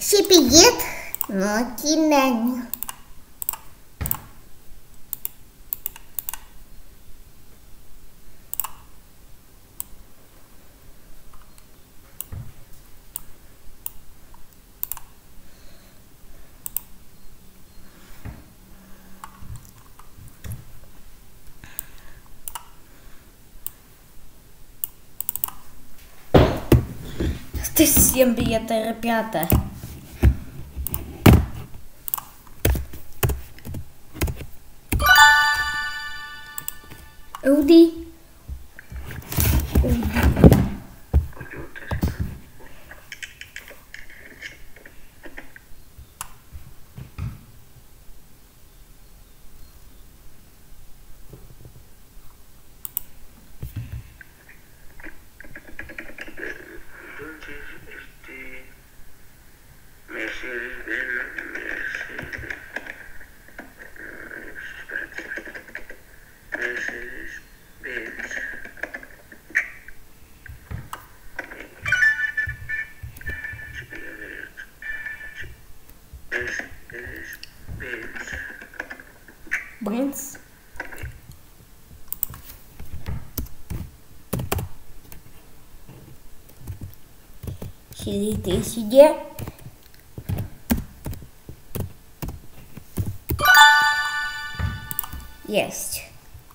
Si привет, но кино. Всем привет, ребята! Ауди. Бенц. Сидите, сиди. Есть.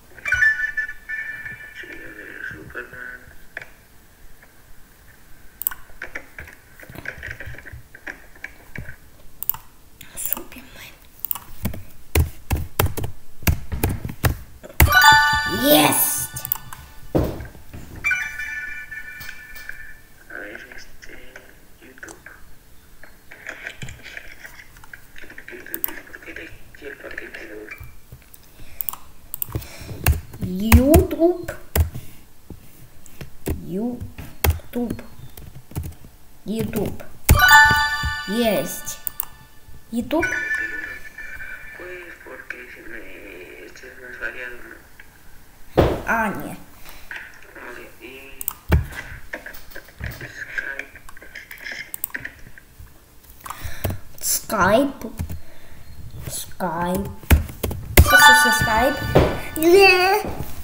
Есть! YouTube. YouTube. YouTube. Есть. YouTube. Pues porque este es más variado, ¿no? Аня. Vale, y Skype. Skype. Skype. Yeah.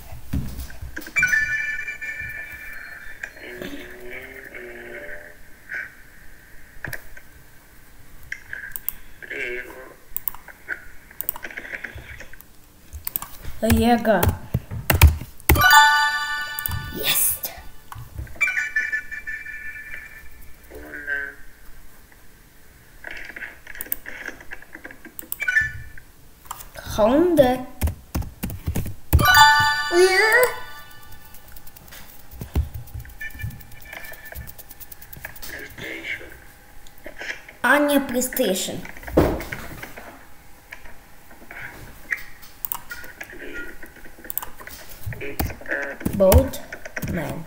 Лего. Есть. Honda. Yeah. Аня PlayStation. Boat man.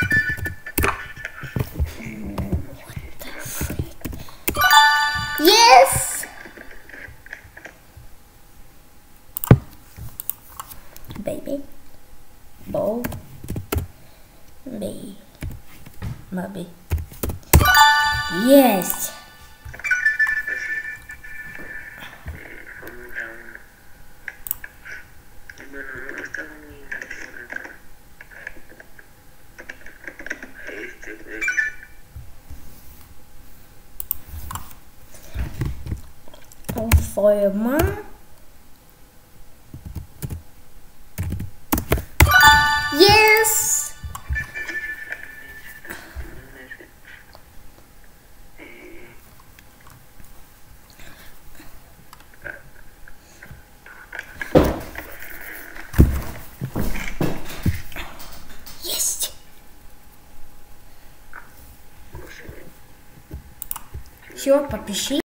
Yes. Baby. Bow. Baby. Maybe. Yes. Feuermann. Yes. Есть. Все, попиши.